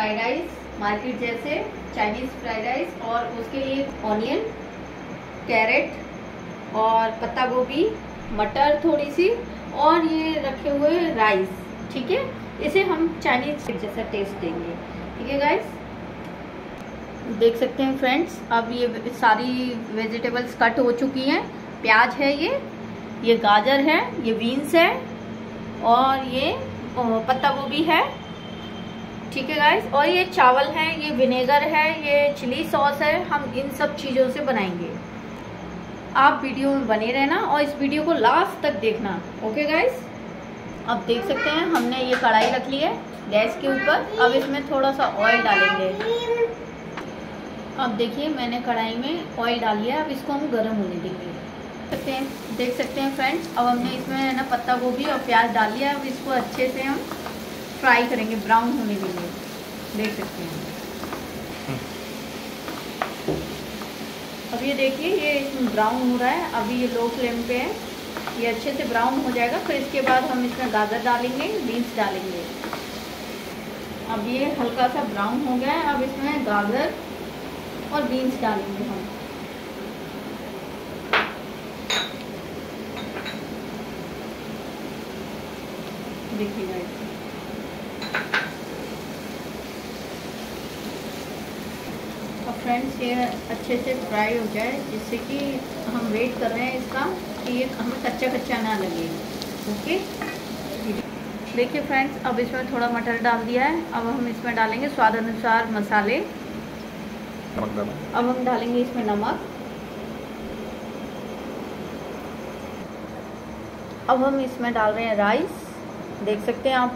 Fried rice, market जैसे Chinese fried rice, और उसके लिए ऑनियन, कैरेट और पत्ता गोभी, मटर थोड़ी सी, और ये रखे हुए राइस। ठीक है, इसे हम चाइनीज़ जैसा टेस्ट देंगे। ठीक है गाइस, देख सकते हैं फ्रेंड्स, अब ये सारी वेजिटेबल्स कट हो चुकी हैं। प्याज है, ये गाजर है, ये बीन्स है, और ये पत्ता गोभी है। ठीक है गाइस, और ये चावल है, ये विनेगर है, ये चिली सॉस है। हम इन सब चीज़ों से बनाएंगे। आप वीडियो में बने रहना और इस वीडियो को लास्ट तक देखना। ओके गाइस, अब देख सकते हैं हमने ये कढ़ाई रख ली है गैस के ऊपर। अब इसमें थोड़ा सा ऑयल डालेंगे। अब देखिए मैंने कढ़ाई में ऑयल डाल लिया, अब इसको हम गर्म होने देंगे। देख सकते हैं फ्रेंड्स, अब हमने इसमें ना पत्ता गोभी और प्याज डाल लिया। अब इसको अच्छे से हम फ्राई करेंगे, ब्राउन होने देंगे। देख सकते हैं, अब ये देखिए ये इसमें ब्राउन हो रहा है। अभी ये लो फ्लेम पे है, ये अच्छे से ब्राउन हो जाएगा। फिर इसके बाद हम इसमें गाजर डालेंगे, बीन्स डालेंगे। अब ये हल्का सा ब्राउन हो गया है, अब इसमें गाजर और बीन्स डालेंगे हम। देखिए गाइस, और फ्रेंड्स ये अच्छे से फ्राई हो जाए, जिससे कि हम वेट कर रहे हैं इसका कि ये हमें कच्चा कच्चा ना लगे। ओके, देखिए फ्रेंड्स, अब इसमें थोड़ा मटर डाल दिया है। अब हम इसमें डालेंगे स्वाद अनुसार मसाले। अब हम डालेंगे इसमें नमक। अब हम इसमें डाल रहे हैं राइस। देख सकते हैं आप,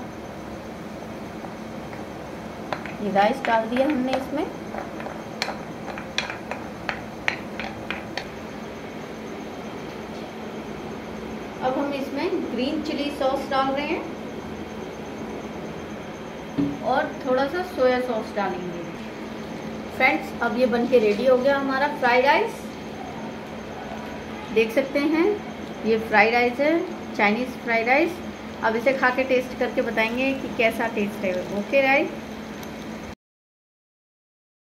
ये राइस डाल दिया हमने इसमें। अब हम इसमें ग्रीन चिली सॉस डाल रहे हैं और थोड़ा सा सोया सॉस डालेंगे। फ्रेंड्स, अब ये बनके रेडी हो गया हमारा फ्राइड राइस। देख सकते हैं ये फ्राइड राइस है, चाइनीज़ फ्राइड राइस। अब इसे खा के टेस्ट करके बताएंगे कि कैसा टेस्ट है। Okay rice.